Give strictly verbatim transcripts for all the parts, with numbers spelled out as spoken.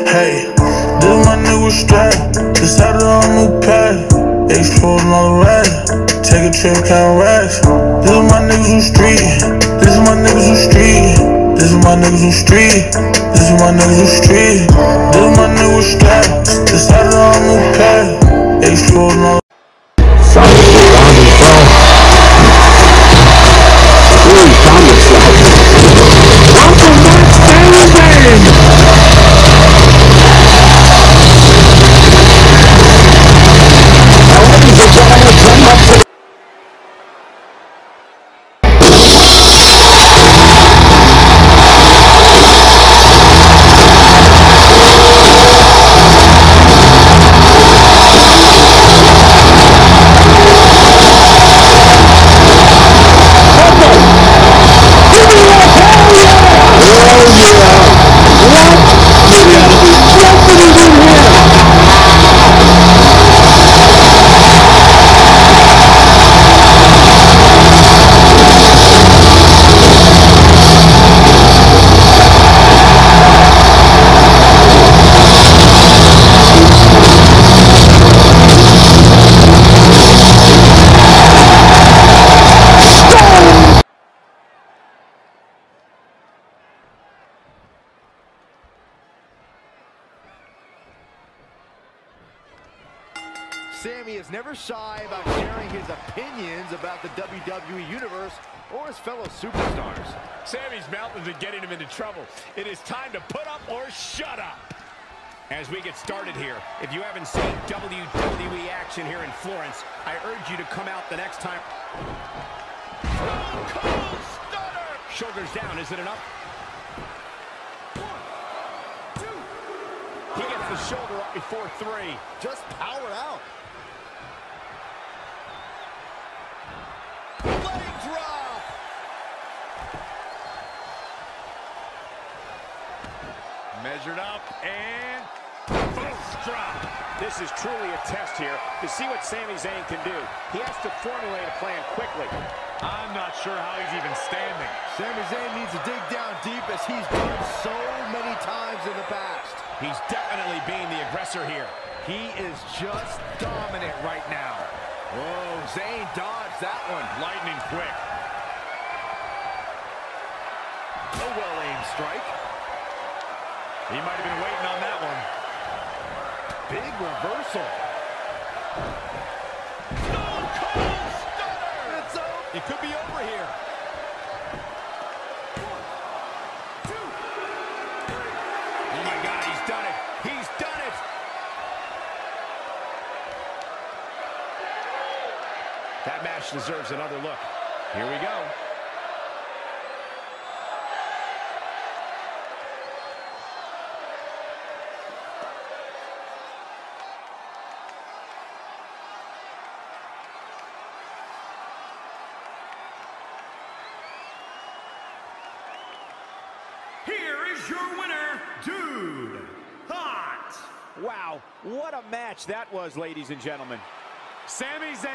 Hey, this my nigga strap. Decided on a new path. Exploding all the racks. Take a trip, count racks. This is my niggas who street. This is my niggas who street. This is my niggas who street. This is my niggas who street. This is my nigga strap. Decided on a new path. Exploding all the Solid shit on his phone. Really found himself. Welcome back, Saturday! Sami is never shy about sharing his opinions about the W W E Universe or his fellow superstars. Sami's mountains are getting him into trouble. It is time to put up or shut up. As we get started here, if you haven't seen W W E action here in Florence, I urge you to come out the next time. Oh, cold stunner! Shoulders down, is it enough? One, two. He gets the shoulder up before three. Just power out. Drop. Measured up and boom, drop. This is truly a test here to see what Sami Zayn can do. He has to formulate a plan quickly. I'm not sure how he's even standing. Sami Zayn needs to dig down deep as he's done so many times in the past. He's definitely being the aggressor here. He is just dominant right now. Whoa, Zayn dodged that one. Lightning quick. A well-aimed strike. He might have been waiting on that one. Big reversal. Stone Cold Stunner! It's over. It could be over here. One, two, three. Oh my God, he's done it. He's done it. That match deserves another look. Here we go. Here is your winner, Dude Hot. Wow, what a match that was, ladies and gentlemen. Sami Zayn.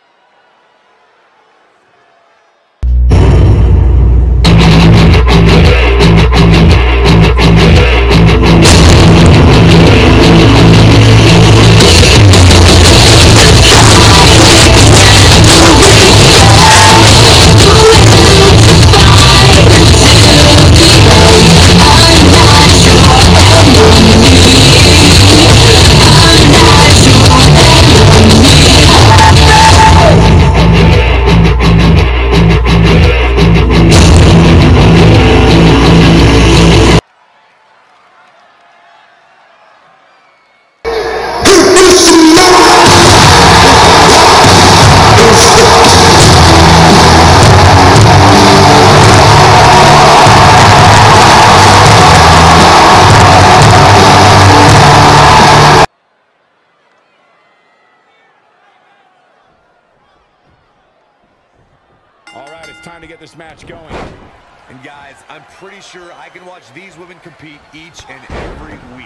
All right, it's time to get this match going. And guys, I'm pretty sure I can watch these women compete each and every week.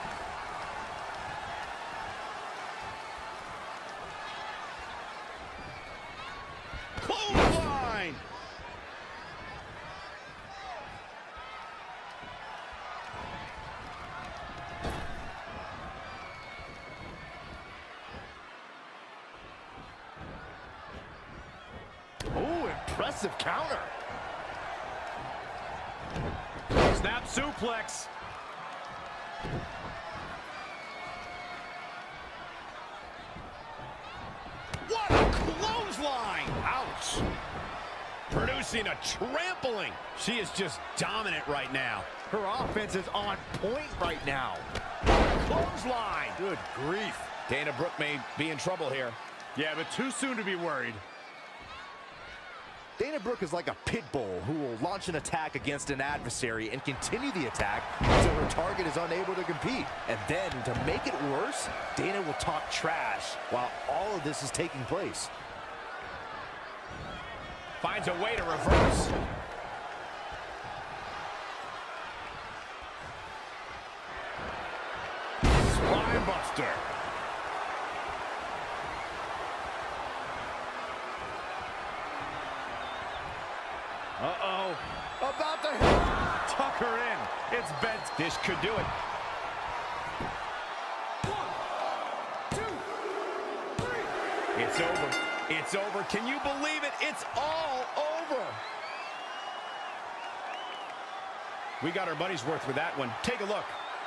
Clothesline! aggressive counter. Snap suplex. What a clothesline! Ouch! Producing a trampling. She is just dominant right now. Her offense is on point right now. Clothesline. Good grief. Dana Brooke may be in trouble here. Yeah, but too soon to be worried. Dana Brooke is like a pit bull who will launch an attack against an adversary and continue the attack until her target is unable to compete. And then, to make it worse, Dana will talk trash while all of this is taking place. Finds a way to reverse. Spine buster. Uh-oh. About to hit. Tuck her in. It's bent. This could do it. One, two, three. It's over. It's over. Can you believe it? It's all over. We got our money's worth with that one. Take a look.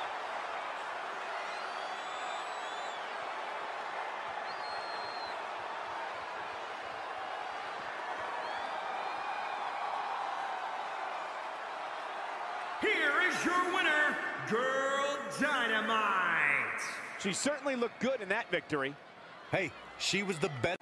Here is your winner, Girl Dynamite. She certainly looked good in that victory. Hey, she was the best.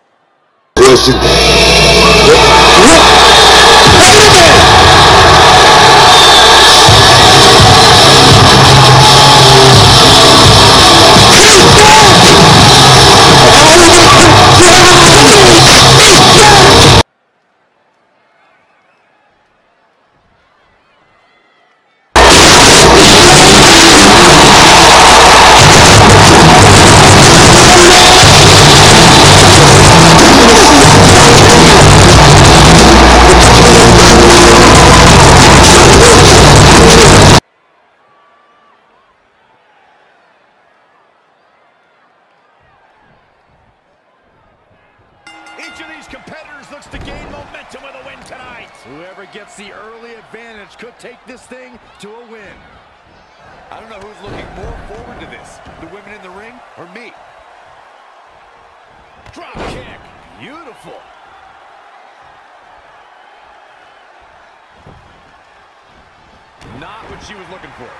Each of these competitors looks to gain momentum with a win tonight. Whoever gets the early advantage could take this thing to a win. I don't know who's looking more forward to this, the women in the ring or me. Drop kick. Beautiful. Not what she was looking for.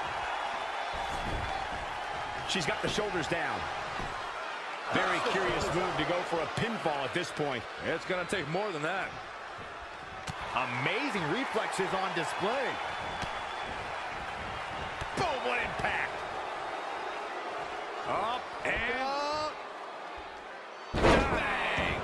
She's got the shoulders down. Very curious move to go for a pinfall at this point. It's going to take more than that. Amazing reflexes on display. Boom, what impact. Up and Up. bang.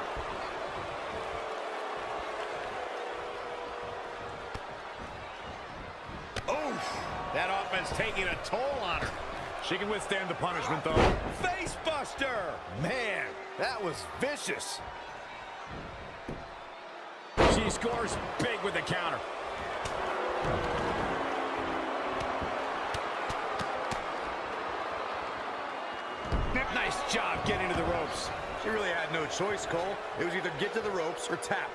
Oof. That offense taking a toll on her. She can withstand the punishment, though. Face buster. Man, that was vicious. She scores big with the counter. Nice job getting to the ropes. She really had no choice, Cole. It was either get to the ropes or tap.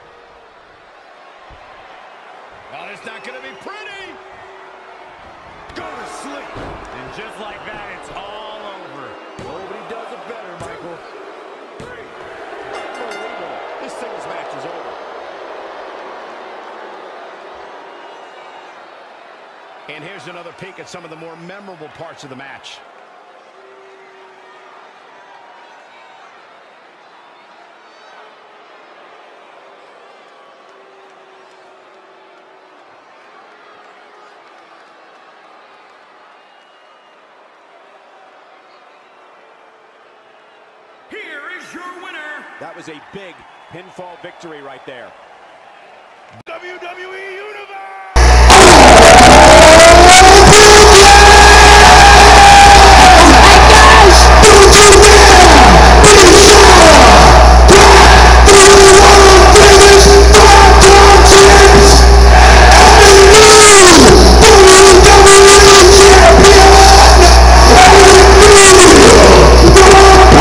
Oh, it's not going to be pretty. Go to sleep. And just like that, it's all over. Nobody does it better, Michael. Unbelievable. This singles match is over. And here's another peek at some of the more memorable parts of the match. Here is your winner, That was a big pinfall victory right there. W W E Universe!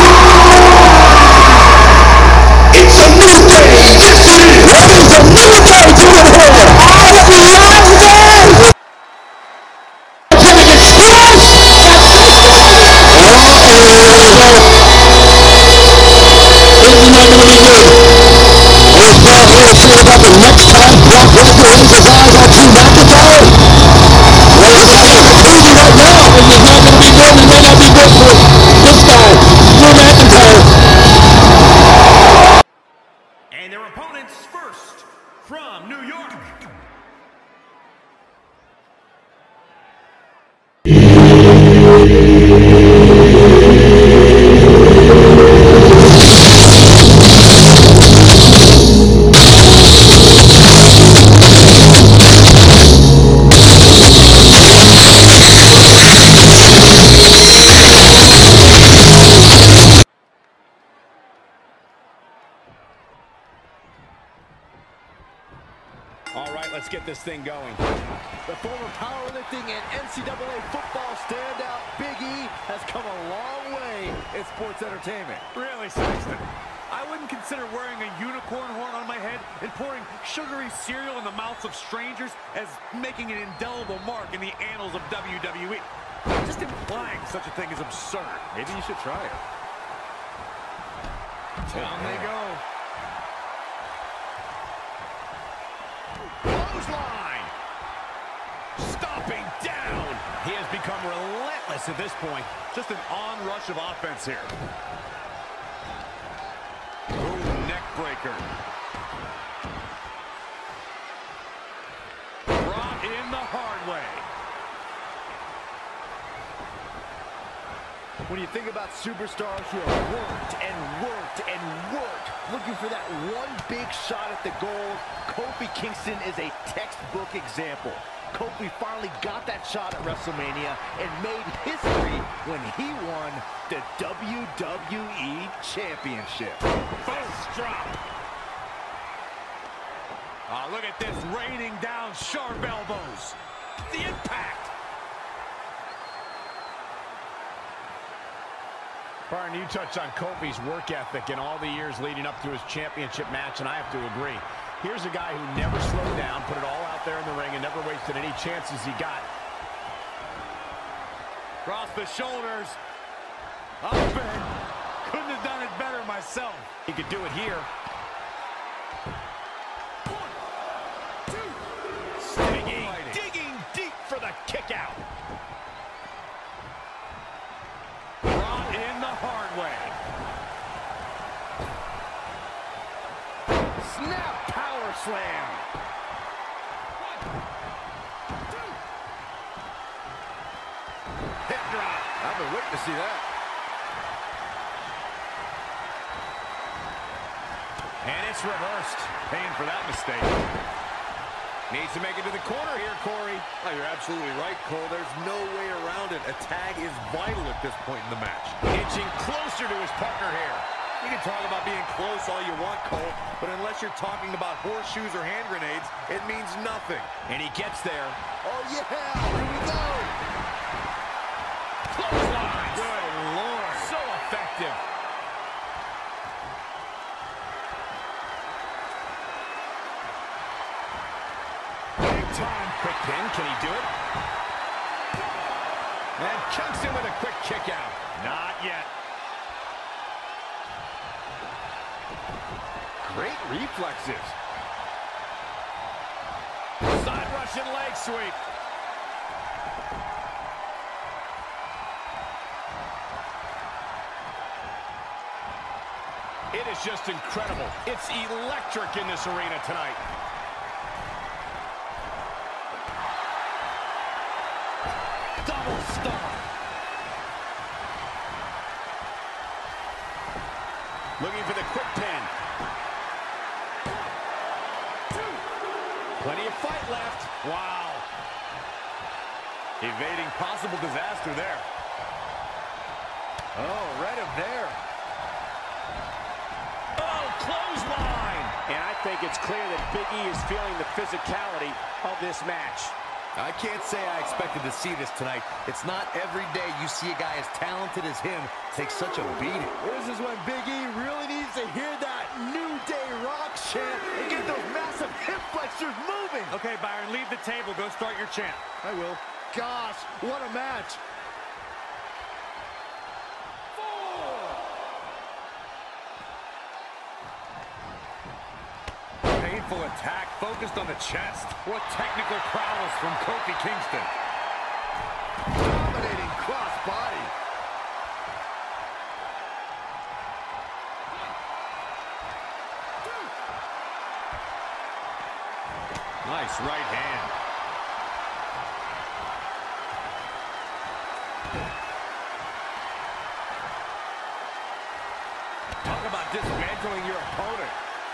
It's a new day. Yes, it is. It's a new day. All right, let's get this thing going. The former powerlifting and N C double A football standout Big E has come a long way in sports entertainment. Really, Saxton? I wouldn't consider wearing a unicorn horn on my head and pouring sugary cereal in the mouths of strangers as making an indelible mark in the annals of W W E. Just implying such a thing is absurd. Maybe you should try it. Down they go. Clothesline! Stomping down! He has become relentless at this point. Just an onrush of offense here. Ooh, neck breaker. Brought in the hard way. When you think about superstars who have worked and worked and worked, looking for that one big shot at the goal, Kofi Kingston is a textbook example. Kofi finally got that shot at WrestleMania and made history when he won the W W E Championship. First drop. Oh, look at this, raining down sharp elbows. The impact. Byron, you touched on Kofi's work ethic in all the years leading up to his championship match, and I have to agree. Here's a guy who never slowed down, put it all out there in the ring, and never wasted any chances he got. Across the shoulders. Up and couldn't have done it better myself. He could do it here. One, two. Digging, digging deep for the kick out. In the hard way. Snap power slam. One, two. Hip drop. I've been waiting to see that. And it's reversed. Paying for that mistake. Needs to make it to the corner here, Corey. Oh, you're absolutely right, Cole. There's no way around it. A tag is vital at this point in the match. Inching closer to his partner here. You can talk about being close all you want, Cole, but unless you're talking about horseshoes or hand grenades, it means nothing. And he gets there. Oh, yeah! Here we go! Clothesline! Good Lord. So effective. Time quick pin. Can he do it? And Kingston with a quick kick out. Not yet. Great reflexes. Side Russian leg sweep. It is just incredible. It's electric in this arena tonight. Double stomp. Looking for the quick pin. Two. Plenty of fight left. Wow. Evading possible disaster there. Oh, right up there. Oh, clothesline. And I think it's clear that Big E is feeling the physicality of this match. I can't say I expected to see this tonight. It's not every day you see a guy as talented as him take such a beating. This is when Big E really needs to hear that New Day Rock chant and get those massive hip flexors moving. Okay, Byron, leave the table. Go start your chant. I will. Gosh, what a match. Painful attack focused on the chest. What technical prowess from Kofi Kingston. Dominating cross body. Nice right hand. Talk about dismantling your opponent.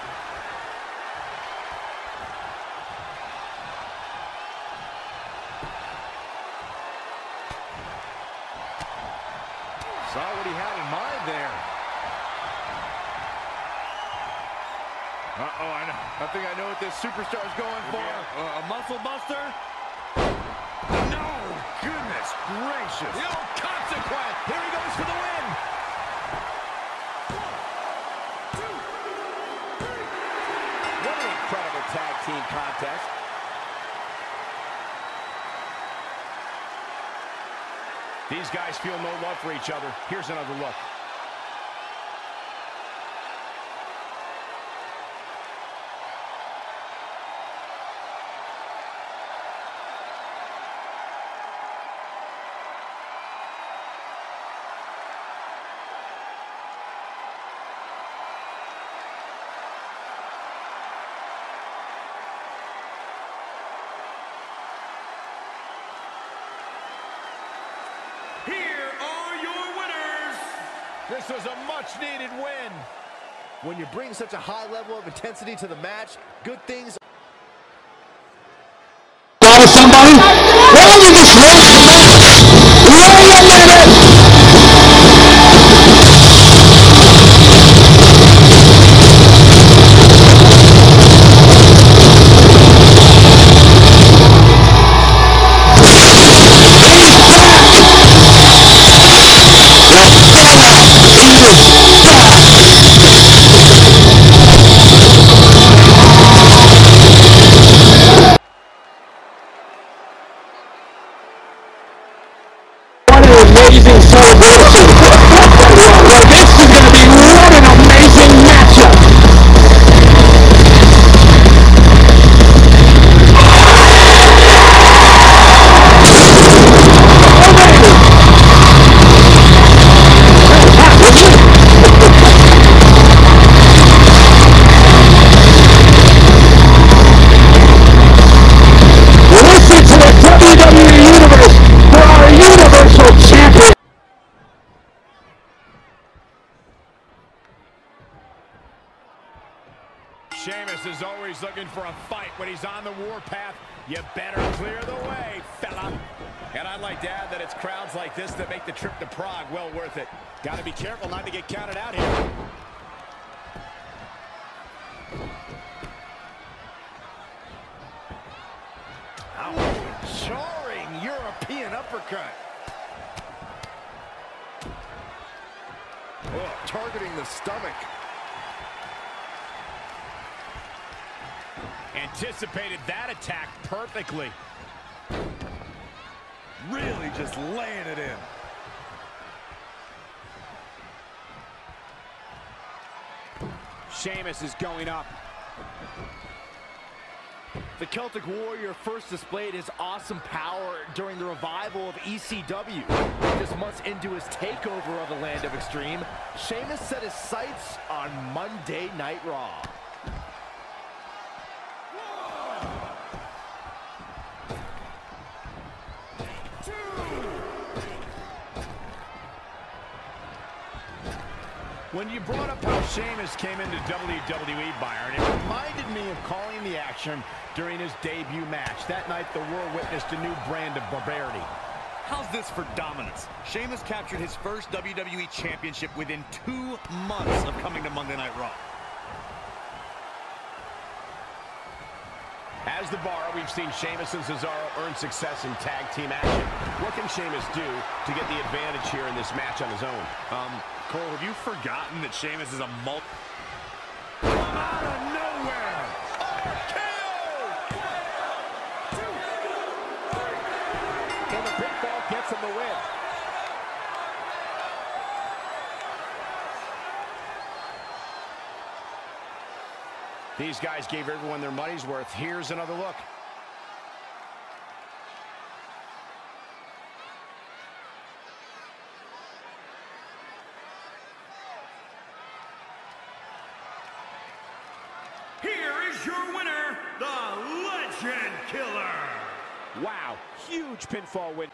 Saw what he had in mind there. Uh-oh, I, know. I think I know what this superstar's going for. Uh, a muscle buster? No! Goodness gracious! No consequence! Here he goes for the win! One, two, three. What an incredible tag team contest. These guys feel no love for each other. Here's another look. Here are your winners. This was a much-needed win. When you bring such a high level of intensity to the match, good things. Got somebody? Why don't you just wait a minute? Wait a minute! Amazing celebration. Well, this is going to be what an amazing matchup. Listen to the W W E Universe for our Universal Champion. Sheamus is always looking for a fight. When he's on the warpath, you better clear the way, fella. And I'd like to add that it's crowds like this that make the trip to Prague well worth it. Got to be careful not to get counted out here. Oh, jarring European uppercut. Oh, targeting the stomach. Anticipated that attack perfectly. Really just laying it in. Sheamus is going up. The Celtic Warrior first displayed his awesome power during the revival of E C W. Just months into his takeover of the Land of Extreme, Sheamus set his sights on Monday Night Raw. When you brought up how Sheamus came into W W E, Byron, it reminded me of calling the action during his debut match. That night, the world witnessed a new brand of barbarity. How's this for dominance? Sheamus captured his first W W E Championship within two months of coming to Monday Night Raw. As the bar, we've seen Sheamus and Cesaro earn success in tag team action. What can Sheamus do to get the advantage here in this match on his own? Um, Cole, have you forgotten that Sheamus is a multi... Out of nowhere! R K O! And the pinfall gets him the win. These guys gave everyone their money's worth. Here's another look. Here is your winner, the Legend Killer. Wow, huge pinfall win.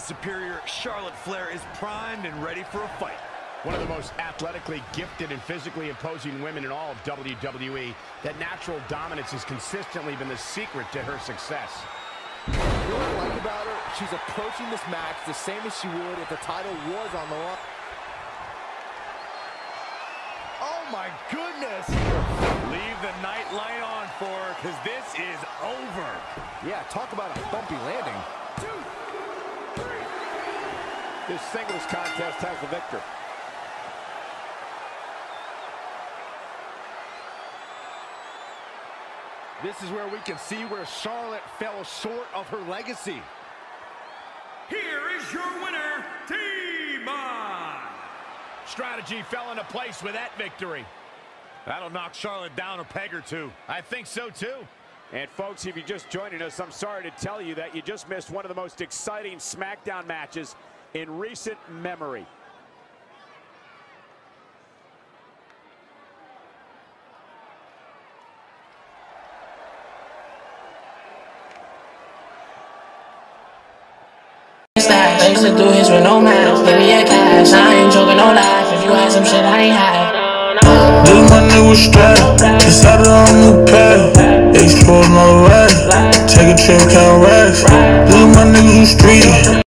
superior Charlotte Flair is primed and ready for a fight. One of the most athletically gifted and physically imposing women in all of W W E. That natural dominance has consistently been the secret to her success. You know what I like about her? She's approaching this match the same as she would if the title was on the line. Oh my goodness! Leave the night light on for her, because this is over. Yeah, talk about a bumpy landing. Two, three. This singles contest has the victor. This is where we can see where Charlotte fell short of her legacy. Here is your winner, T-Mon. Strategy fell into place with that victory. That'll knock Charlotte down a peg or two. I think so too. And folks, if you're just joining us, I'm sorry to tell you that you just missed one of the most exciting SmackDown matches in recent memory. I used to do his with no mask, give me a cash, I ain't joking, no laugh, if you had some shit I ain't had. This my nigga straight, decided on a new path, exploding all the way, take a trip, count racks. This my niggas who street.